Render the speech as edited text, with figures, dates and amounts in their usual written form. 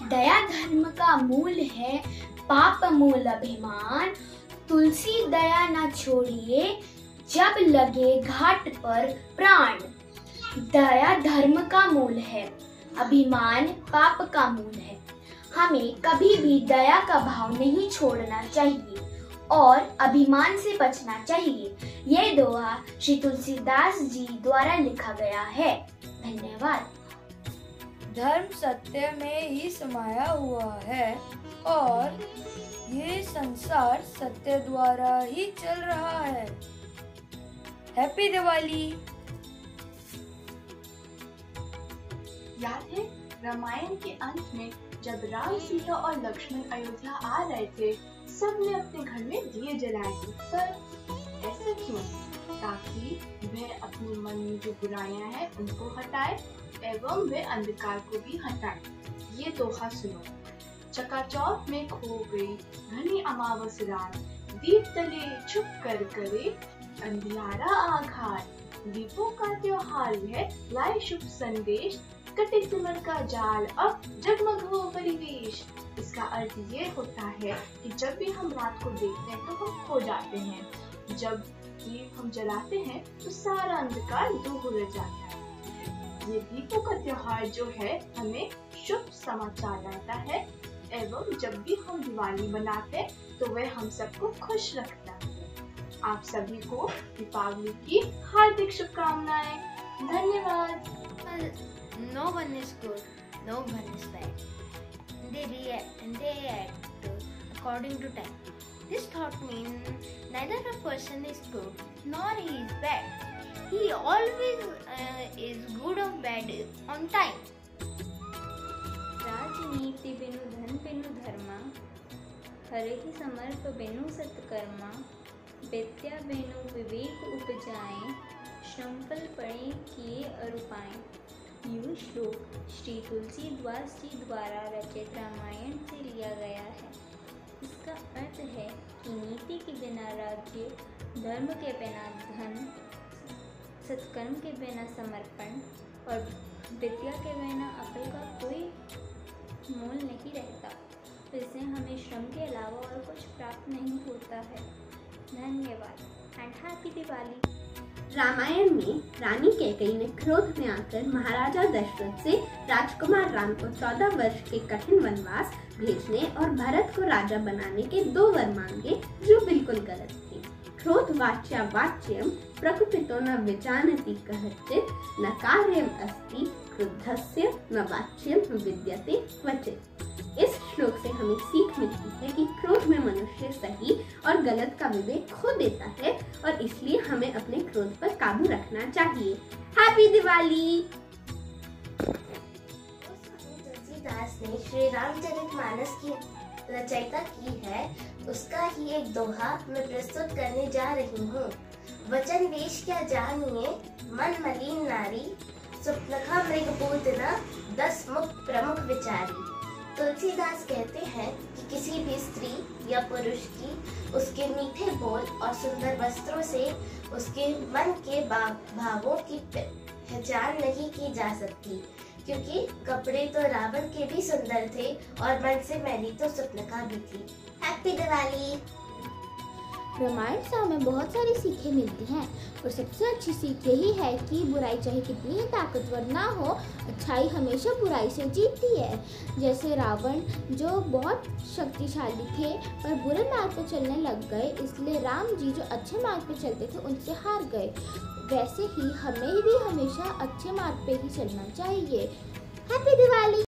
दया धर्म का मूल है, पाप मूल अभिमान। तुलसी दया न छोड़िए, जब लगे घाट पर प्राण। दया धर्म का मूल है, अभिमान पाप का मूल है। हमें कभी भी दया का भाव नहीं छोड़ना चाहिए और अभिमान से बचना चाहिए। ये दोहा श्री तुलसीदास जी द्वारा लिखा गया है। धन्यवाद। धर्म सत्य में ही समाया हुआ है और ये संसार सत्य द्वारा ही चल रहा है। हैप्पी दिवाली। याद है रामायण के अंत में जब राम, सीता और लक्ष्मण अयोध्या आ रहे थे, सबने अपने घर में दिए जलाए थे। पर ऐसा क्यों? ताकि वह अपने मन में जो बुराइयां हैं उनको हटाए एवं वे अंधकार को भी हटाए। ये दोहा सुनो। चकाचौंध में खो गई घनी अमावस रात, दीप तले छुप कर करे अंधियारा आघात। दीपों का त्योहार है, लाए शुभ संदेश, कटे सिमर का जाल, अब जगमग हो परिवेश। इसका अर्थ ये होता है कि जब भी हम रात को देखते हैं तो हम खो जाते हैं। जब दीप हम जलाते हैं तो सारा अंधकार दूर हो जाता है। ये दीपों का त्योहार जो है हमें शुभ समाचार लाता है एवं जब भी हम दिवाली मनाते हैं तो वह हम सबको खुश रखता है। आप सभी को दीपावली की हार्दिक शुभकामनाएं। धन्यवाद। No one is good, no one is bad. They act according to time. This thought means neither a person is good nor he is bad. He always is good or bad on time. राजनीति बिनु धन बिनु धर्मा, हरहि समर्प बिनु सत्कर्मा। विद्या बिनु विवेक उपजाए, श्रम फल पढ़े किए अरुपाएं। यह श्लोक श्री तुलसीदास जी द्वारा रचित रामायण से लिया गया है। इसका अर्थ है कि नीति के बिना राज्य, धर्म के बिना धन, सत्कर्म के बिना समर्पण और विद्या के बिना अकल का कोई मोल नहीं रहता। इससे हमें श्रम के अलावा और कुछ प्राप्त नहीं होता है। धन्यवाद एंड हैप्पी दिवाली। रामायण में रानी कैकेयी ने क्रोध में आकर महाराजा दशरथ से राजकुमार राम को 14 वर्ष के कठिन वनवास भेजने और भरत को राजा बनाने के 2 वर मांगे, जो बिल्कुल गलत थे। क्रोध वाच्या वाच्यम प्रकुपितो न विजानति कहचित, न कार्यम अस्ति क्रुद्धस्य न वाच्यम विद्यते क्वचित। इस श्लोक से हमें सीख मिलती है कि क्रोध में मनुष्य सही और गलत का विवेक खो देता है और इसलिए हमें अपने क्रोध पर काबू रखना चाहिए। हैप्पी दिवाली। तुलसीदास ने श्री रामचरितमानस की रचयिता की है, उसका ही एक दोहा मैं प्रस्तुत करने जा रही हूँ। वचन वेश क्या जानिए, मन मलिन नारी, स्वप्नखा मृग पूतना, 10 मुख प्रमुख विचारी। तुलसीदास कहते हैं कि किसी भी स्त्री या पुरुष की उसके मीठे बोल और सुंदर वस्त्रों से उसके मन के भावों की पहचान नहीं की जा सकती, क्योंकि कपड़े तो रावण के भी सुंदर थे और मन से मैली तो स्वप्नखा भी थी। हैप्पी दिवाली। रामायण से हमें बहुत सारी सीखें मिलती हैं और सबसे अच्छी सीख यही है कि बुराई चाहे कितनी ही ताकतवर ना हो, अच्छाई हमेशा बुराई से जीतती है। जैसे रावण जो बहुत शक्तिशाली थे पर बुरे मार्ग पर चलने लग गए, इसलिए राम जी जो अच्छे मार्ग पर चलते थे उनसे हार गए। वैसे ही हमें भी हमेशा अच्छे मार्ग पे ही चलना चाहिए। हैप्पी दिवाली।